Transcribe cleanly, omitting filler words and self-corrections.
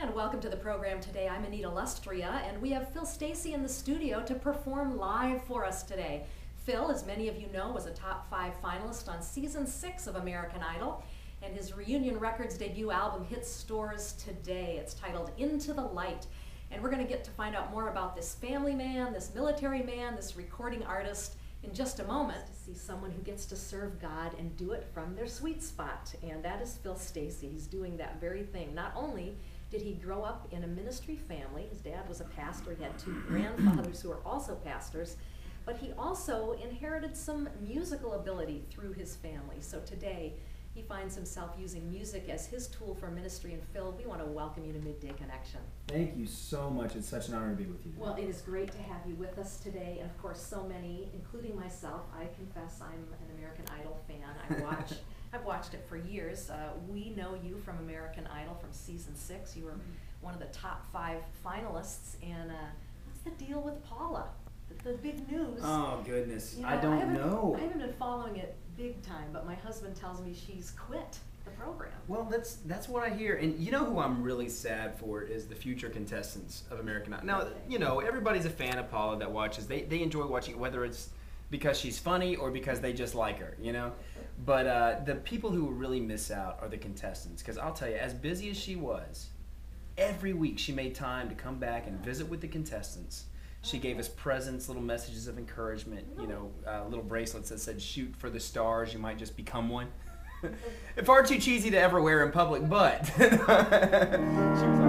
And welcome to the program today. I'm Anita Lustrea, and we have Phil Stacey in the studio to perform live for us today. Phil, as many of you know, was a top 5 finalist on season 6 of American Idol, and his Reunion Records debut album hits stores today. It's titled Into the Light, and we're going to get to find out more about this family man, this military man, this recording artist in just a moment. To see someone who gets to serve God and do it from their sweet spot, and that is Phil Stacey. He's doing that very thing. Not only did he grow up in a ministry family, his dad was a pastor, he had 2 grandfathers who were also pastors, but he also inherited some musical ability through his family. So today, he finds himself using music as his tool for ministry. And Phil, we want to welcome you to Midday Connection. Thank you so much. It's such an honor to be with you. Well, it is great to have you with us today. And of course, so many, including myself, I confess I'm an American Idol fan. I've watched it for years. We know you from American Idol from season 6. You were one of the top 5 finalists. And what's the deal with Paula? The big news. Oh, goodness. You know, I don't know. I haven't been following it big time, but my husband tells me she's quit the program. Well, that's what I hear. And you know who I'm really sad for is the future contestants of American Idol. Now, you know, everybody's a fan of Paula that watches. They enjoy watching it, whether it's because she's funny or because they just like her, you know? But the people who will really miss out are the contestants. Because I'll tell you, as busy as she was, every week she made time to come back and visit with the contestants. She gave us presents, little messages of encouragement, you know, little bracelets that said, "Shoot for the stars, you might just become one." Far too cheesy to ever wear in public, but she was